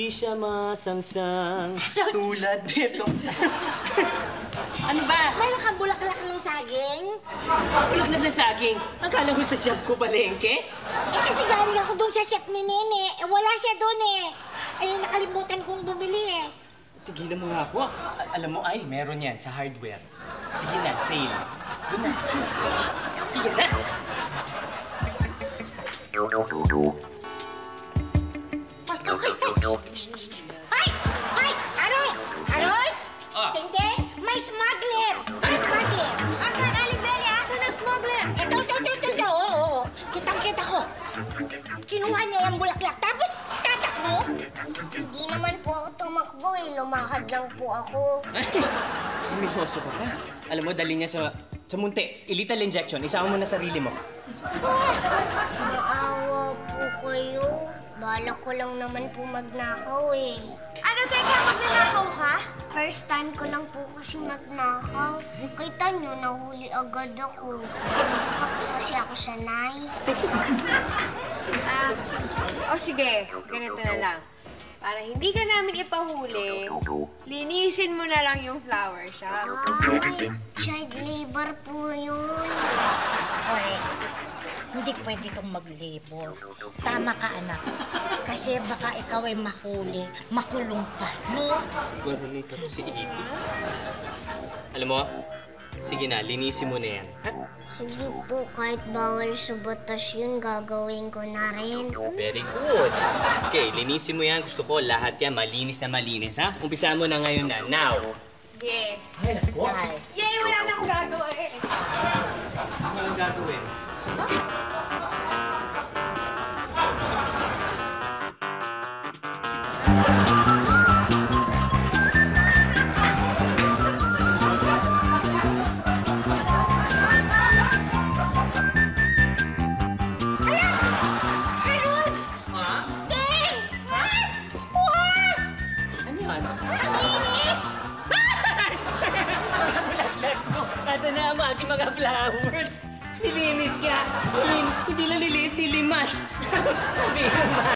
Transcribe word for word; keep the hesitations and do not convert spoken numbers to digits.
Di siya masangsang tulad nito. Ano ba? Mayroon kang bulaklak ng saging? Bulaklak na saging. Akala mo sa shop ko palengke? Eh kasi galing ako doon sa chef ni Nene. Eh wala siya doon eh. Eh nakalimutan kong bumili eh. Tigilan mo nga ako. A- alam mo, ay, meron yan sa hardware. Sige na, sale. Doon na. Sige na. Ay! Ay! Aroy! Aroy! Ah. Tingting! May smuggler! May smuggler! Asan, Alibeli? Asan ang smuggler? Ito, ito, ito, ito, ito. Oo, oo. Kitang-kita ko. Kinuha niya yung bulaklak, tapos tatakbo. Hindi naman po ako tumakbo eh. Lumakad lang po ako. Umiloso ka pa. Alam mo, dali niya sa, sa munti. Illetal injection. Isama mo na sarili mo. Maawa po kayo. Balak ko lang naman po magnakaw eh. Ano, teka, magnanakaw ka? First time ko lang po kasi magnakaw. Kita nyo, nahuli agad ako. Hindi pa po kasi ako sanay. Ah, o sige, ganito na lang. Para hindi ka namin ipahuli, linisin mo na lang yung flower shop. Ay, child labor po yun. Ore, hindi pwede itong mag-labor. Tama ka, anak. Kasi baka ikaw ay mahuli, makulong pa, no? Marunong pa to si Edie. Alam mo, sige na, linisin mo na yan. Ha? Sige po, kahit bawal sa batas yun, gagawin ko na rin. Very good. Okay, linisin mo yan. Gusto ko lahat yan malinis na malinis, ha? Umpisa mo na ngayon na. Now. Yeah. Ay, naku. Ay. Yay, wala na akong gagawin. Ano ang gagawin? Hey, Rhodes! Ha? Ding! Wow! Ano yan? Ang linis! Bulaklak ko. Asa na ang aking mga flowers? Nilinis ka. Hindi lang niliit, nilimas. Sabi naman.